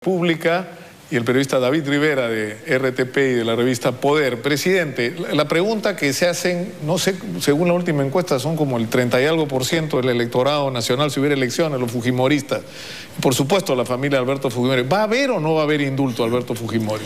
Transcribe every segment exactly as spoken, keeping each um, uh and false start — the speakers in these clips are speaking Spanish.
Pública y el periodista David Rivera de R T P y de la revista Poder. Presidente, la pregunta que se hacen, no sé, según la última encuesta son como el treinta y algo por ciento del electorado nacional si hubiera elecciones, los fujimoristas. Por supuesto la familia de Alberto Fujimori. ¿Va a haber o no va a haber indulto a Alberto Fujimori?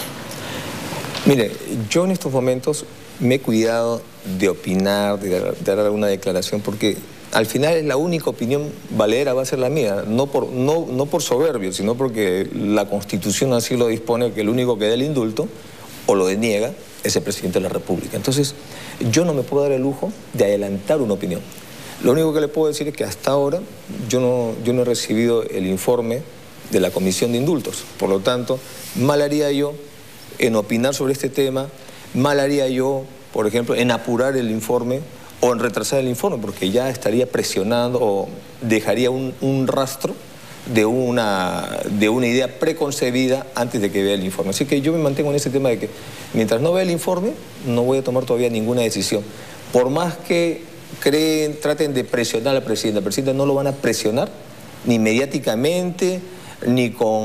Mire, yo en estos momentos me he cuidado de opinar, de dar, de dar alguna declaración, porque al final es la única opinión valedera va a ser la mía, no por, no, no por soberbio, sino porque la Constitución así lo dispone, que el único que da el indulto o lo deniega es el presidente de la República. Entonces, yo no me puedo dar el lujo de adelantar una opinión. Lo único que le puedo decir es que hasta ahora yo no, yo no he recibido el informe de la Comisión de Indultos. Por lo tanto, mal haría yo en opinar sobre este tema, mal haría yo, por ejemplo, en apurar el informe o en retrasar el informe, porque ya estaría presionando o dejaría un, un rastro de una, de una idea preconcebida antes de que vea el informe. Así que yo me mantengo en ese tema de que mientras no vea el informe, no voy a tomar todavía ninguna decisión. Por más que creen, traten de presionar al presidente, al presidente no lo van a presionar, ni mediáticamente, ni con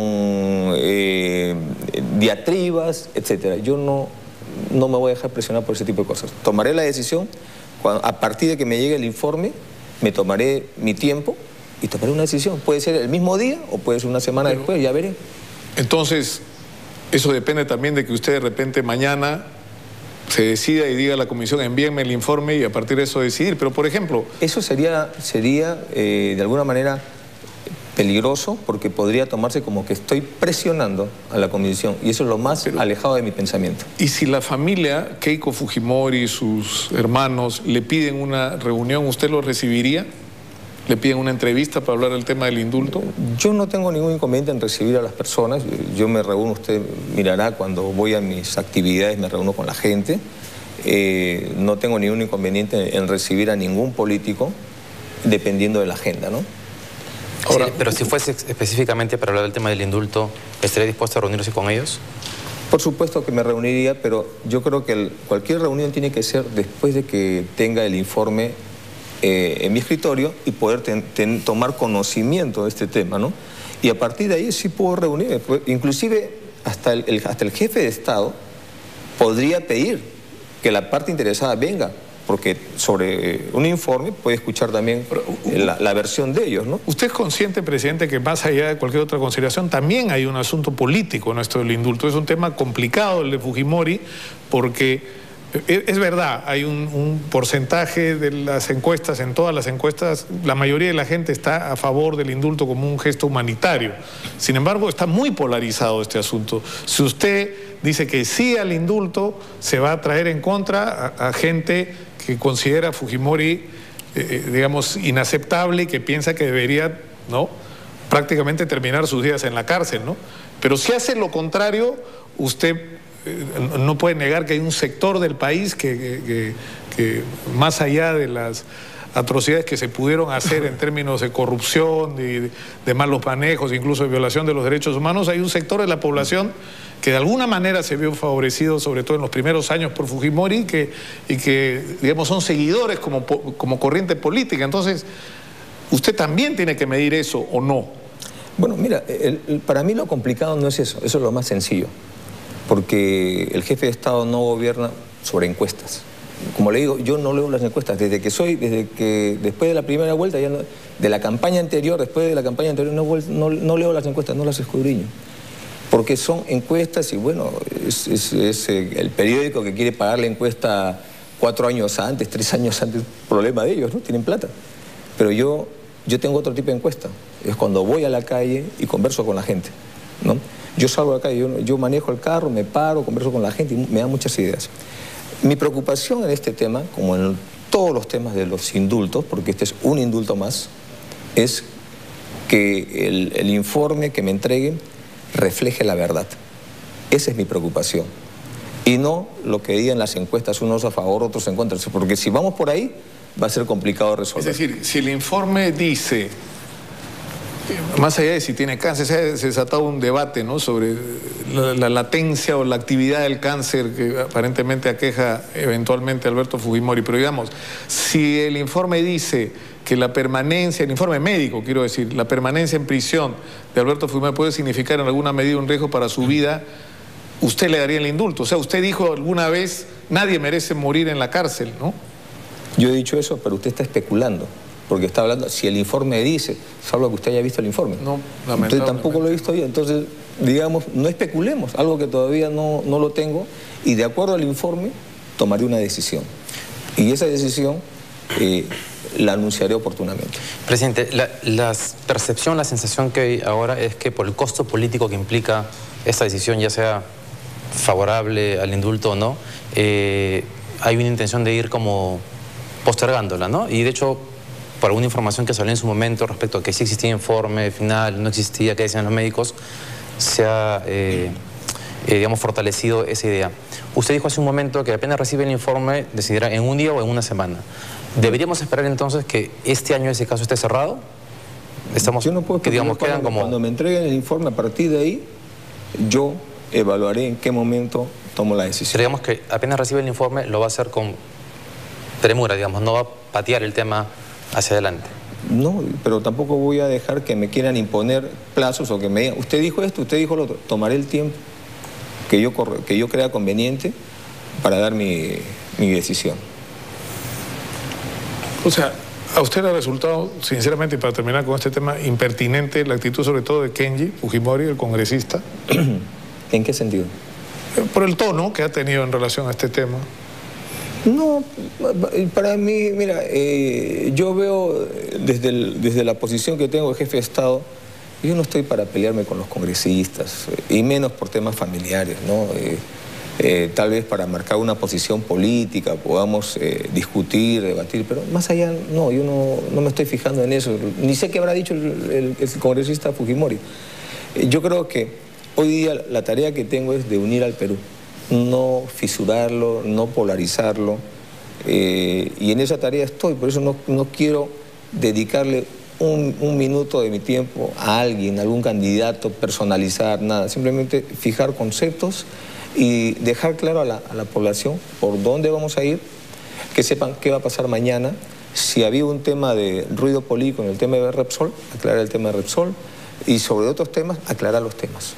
eh, diatribas, etcétera. Yo no, no me voy a dejar presionar por ese tipo de cosas. Tomaré la decisión. Cuando, a partir de que me llegue el informe, me tomaré mi tiempo y tomaré una decisión. Puede ser el mismo día o puede ser una semana Pero, después, ya veré. Entonces, eso depende también de que usted de repente mañana se decida y diga a la comisión, envíenme el informe y a partir de eso decidir. Pero, por ejemplo... Eso sería, sería eh, de alguna manera peligroso, porque podría tomarse como que estoy presionando a la comisión y eso es lo más Pero, alejado de mi pensamiento. ¿Y si la familia Keiko Fujimori y sus hermanos le piden una reunión, usted lo recibiría? ¿Le piden una entrevista para hablar del tema del indulto? Yo no tengo ningún inconveniente en recibir a las personas. Yo me reúno, usted mirará cuando voy a mis actividades, me reúno con la gente. Eh, no tengo ningún inconveniente en recibir a ningún político, dependiendo de la agenda, ¿no? Ahora, sí, pero si fuese específicamente para hablar del tema del indulto, ¿estaría dispuesto a reunirse con ellos? Por supuesto que me reuniría, pero yo creo que el, cualquier reunión tiene que ser después de que tenga el informe eh, en mi escritorio y poder ten, ten, tomar conocimiento de este tema, ¿no? Y a partir de ahí sí puedo reunirme. Inclusive hasta el, el, hasta el jefe de Estado podría pedir que la parte interesada venga, porque sobre un informe puede escuchar también la, la versión de ellos, ¿no? ¿Usted es consciente, presidente, que más allá de cualquier otra consideración también hay un asunto político en esto del indulto? Es un tema complicado el de Fujimori porque es, es verdad, hay un, un porcentaje de las encuestas, en todas las encuestas, la mayoría de la gente está a favor del indulto como un gesto humanitario. Sin embargo, está muy polarizado este asunto. Si usted dice que sí al indulto, se va a traer en contra a, a gente que considera a Fujimori, eh, digamos, inaceptable y que piensa que debería, ¿no?, prácticamente terminar sus días en la cárcel, ¿no? Pero si hace lo contrario, usted eh, no puede negar que hay un sector del país que, que, que, que más allá de las atrocidades que se pudieron hacer en términos de corrupción, de, de malos manejos, incluso de violación de los derechos humanos, hay un sector de la población que de alguna manera se vio favorecido, sobre todo en los primeros años por Fujimori, que, y que, digamos, son seguidores como, como corriente política. Entonces, ¿usted también tiene que medir eso o no? Bueno, mira, el, el, para mí lo complicado no es eso, eso es lo más sencillo, porque el jefe de Estado no gobierna sobre encuestas. Como le digo, yo no leo las encuestas, desde que soy, desde que después de la primera vuelta, ya no, de la campaña anterior, después de la campaña anterior, no, no, no leo las encuestas, no las escudriño. Porque son encuestas y bueno, es, es, es el periódico que quiere pagar la encuesta cuatro años antes, tres años antes, problema de ellos, ¿no? Tienen plata. Pero yo, yo tengo otro tipo de encuesta, es cuando voy a la calle y converso con la gente, ¿no? Yo salgo de la calle, yo, yo manejo el carro, me paro, converso con la gente y me dan muchas ideas. Mi preocupación en este tema, como en todos los temas de los indultos, porque este es un indulto más, es que el, el informe que me entreguen refleje la verdad. Esa es mi preocupación. Y no lo que digan las encuestas, unos a favor, otros en contra. Porque si vamos por ahí, va a ser complicado resolver. Es decir, si el informe dice, más allá de si tiene cáncer, se ha desatado un debate, ¿no?, sobre la, la latencia o la actividad del cáncer que aparentemente aqueja eventualmente a Alberto Fujimori. Pero digamos, si el informe dice que la permanencia, el informe médico, quiero decir, la permanencia en prisión de Alberto Fujimori puede significar en alguna medida un riesgo para su vida, usted le daría el indulto. O sea, usted dijo alguna vez, nadie merece morir en la cárcel, ¿no? Yo he dicho eso, pero usted está especulando, porque está hablando, si el informe dice, salvo que usted haya visto el informe. No, lamentablemente. Entonces tampoco lo he visto yo, entonces, digamos, no especulemos, algo que todavía no, no lo tengo, y de acuerdo al informe, tomaré una decisión. Y esa decisión eh, la anunciaré oportunamente. Presidente, la, la percepción, la sensación que hay ahora es que por el costo político que implica esta decisión, ya sea favorable al indulto o no, eh, hay una intención de ir como postergándola, ¿no? Y de hecho, por alguna información que salió en su momento respecto a que sí existía informe final, no existía, qué decían los médicos, se ha, eh, eh, digamos, fortalecido esa idea. Usted dijo hace un momento que apenas recibe el informe, decidirá en un día o en una semana. ¿Deberíamos esperar entonces que este año ese caso esté cerrado? Estamos, yo no puedo que digamos, cuando, quedan como... cuando me entreguen el informe, a partir de ahí, yo evaluaré en qué momento tomo la decisión. Pero digamos que apenas recibe el informe, lo va a hacer con premura, digamos, no va a patear el tema hacia adelante. No, pero tampoco voy a dejar que me quieran imponer plazos o que me digan, usted dijo esto, usted dijo lo otro. Tomaré el tiempo que yo, que yo crea conveniente para dar mi, mi decisión. O sea, a usted le ha resultado, sinceramente, y para terminar con este tema, impertinente la actitud sobre todo de Kenji Fujimori, el congresista. ¿En qué sentido? Por el tono que ha tenido en relación a este tema. No, para mí, mira, eh, yo veo desde, el, desde la posición que tengo de jefe de Estado, yo no estoy para pelearme con los congresistas, y menos por temas familiares, ¿no? Eh, eh, tal vez para marcar una posición política, podamos eh, discutir, debatir, pero más allá, no, yo no, no me estoy fijando en eso, ni sé qué habrá dicho el, el, el congresista Fujimori. Eh, yo creo que hoy día la tarea que tengo es de unir al Perú, no fisurarlo, no polarizarlo, eh, y en esa tarea estoy, por eso no, no quiero dedicarle un, un minuto de mi tiempo a alguien, a algún candidato, personalizar, nada, simplemente fijar conceptos y dejar claro a la, a la población por dónde vamos a ir, que sepan qué va a pasar mañana. Si había un tema de ruido político en el tema de Repsol, aclarar el tema de Repsol, y sobre otros temas, aclarar los temas.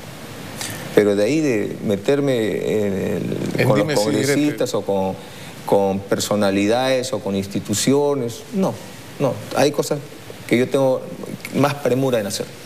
Pero de ahí de meterme en el, con los congresistas o con, con personalidades o con instituciones, no, no, hay cosas que yo tengo más premura en hacer.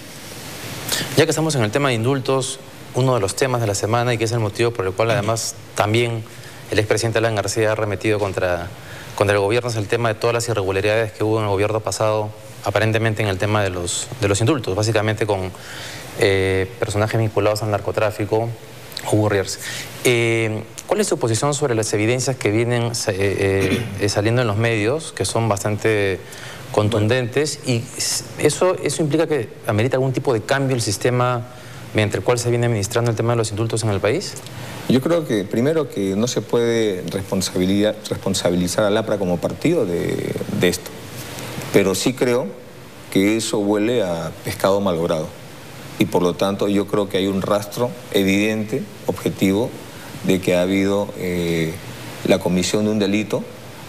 Ya que estamos en el tema de indultos, uno de los temas de la semana y que es el motivo por el cual además también el expresidente Alan García ha arremetido contra, contra el gobierno es el tema de todas las irregularidades que hubo en el gobierno pasado, aparentemente en el tema de los, de los indultos, básicamente con eh, personajes vinculados al narcotráfico, Hugo Riers. Eh, ¿Cuál es su posición sobre las evidencias que vienen eh, eh, saliendo en los medios, que son bastante contundentes, y eso, eso implica que amerita algún tipo de cambio el sistema mediante el cual se viene administrando el tema de los indultos en el país? Yo creo que primero que no se puede responsabilizar, responsabilizar al APRA como partido de, de esto, pero sí creo que eso huele a pescado malogrado y por lo tanto yo creo que hay un rastro evidente, objetivo, de que ha habido eh, la comisión de un delito,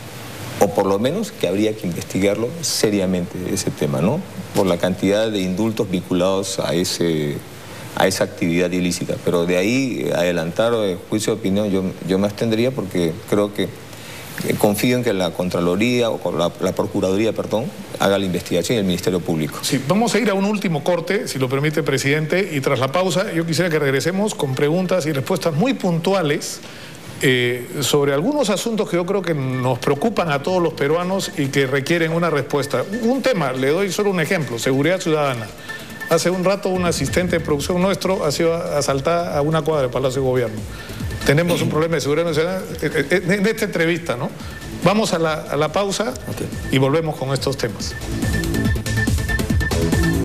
o por lo menos que habría que investigarlo seriamente ese tema, ¿no? Por la cantidad de indultos vinculados a, ese, a esa actividad ilícita. Pero de ahí adelantar el juicio de opinión yo, yo me abstendría porque creo que eh, confío en que la Contraloría o la, la Procuraduría, perdón, haga la investigación y el Ministerio Público. Sí, vamos a ir a un último corte, si lo permite, presidente, y tras la pausa yo quisiera que regresemos con preguntas y respuestas muy puntuales Eh, sobre algunos asuntos que yo creo que nos preocupan a todos los peruanos y que requieren una respuesta. Un tema, le doy solo un ejemplo, seguridad ciudadana. Hace un rato un asistente de producción nuestro ha sido asaltada a una cuadra del Palacio de Gobierno. Tenemos un problema de seguridad ciudadana en esta entrevista, ¿no? Vamos a la, a la pausa okay. Y volvemos con estos temas.